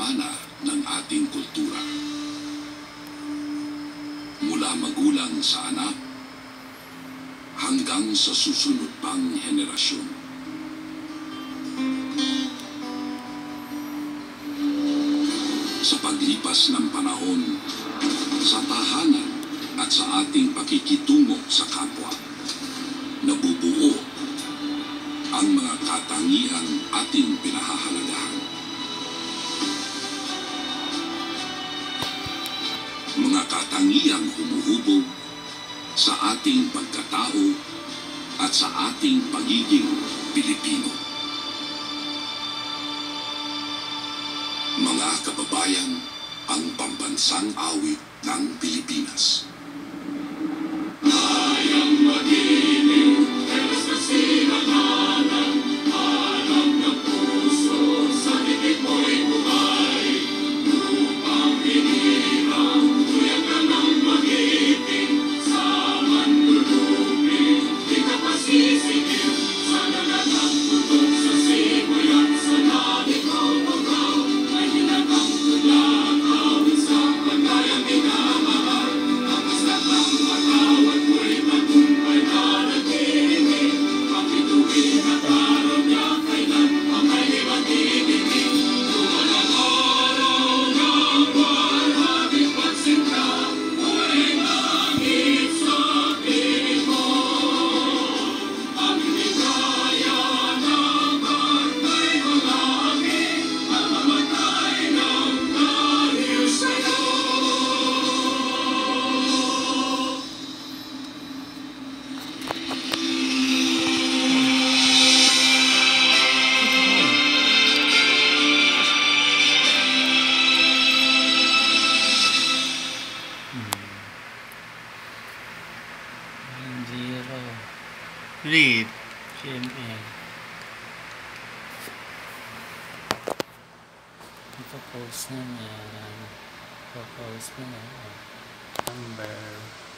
mana ng ating kultura. Mula magulang sa anak hanggang sa susunod pang henerasyon. Sa paglipas ng panahon, sa tahanan at sa ating pakikitungo sa kapwa, nabubuo ang mga katangiang ating pinahahalagahan. Mga katangiang humuhubog sa ating pagkatao at sa ating pagiging Pilipino. Mga kababayan, ang pambansang awit ng Pilipinas. Hayang magiliw, Diyos na sinangalan, alam ng puso, sa dibig mo'y buhay. Lupang hinirang, tuyag ka ng mag-ibig, sa manlulupin, di ka pasisigil, sa dagat ng putok, sa simoy at sa langit mo bugaw, may hinatang tulakaw, sa pagkayang minamahal, ang islat ng matawad mo'y tagumpay na nag-ibig, pakituwin at araw niya kailan ang may limatibigin, tumalang araw ng walang pagsinta, huling langit sa piling mo, ang hindi kaya ng bantay ng langit, ang mamatay ng dahil sa'yo. Zero. Read. GMA. Ito post na yan. Post na yan. Number.